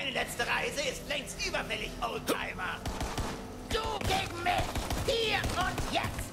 Deine letzte Reise ist längst überfällig, Oldtimer. Du gegen mich! Hier und jetzt!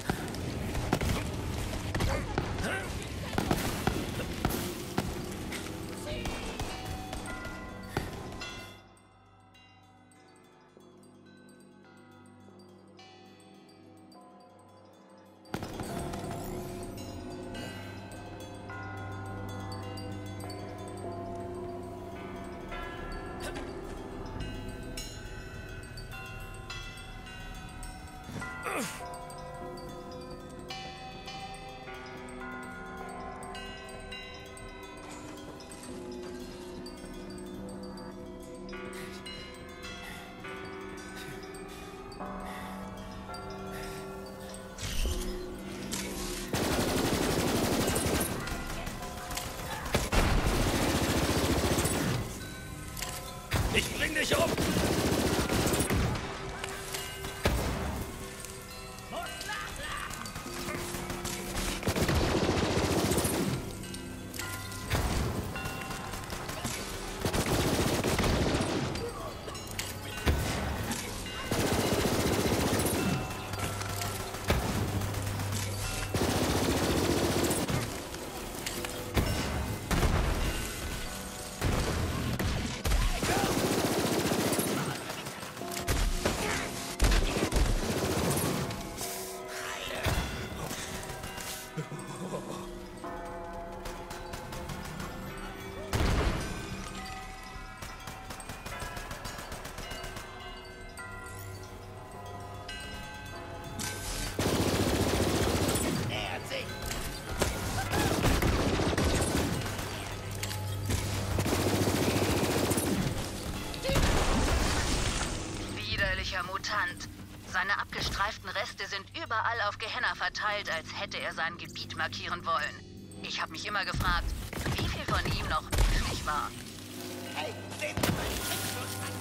Ich bring dich um! Mutant. Seine abgestreiften Reste sind überall auf Gehenna verteilt, als hätte er sein Gebiet markieren wollen. Ich habe mich immer gefragt, wie viel von ihm noch menschlich war. Hey, seht mal,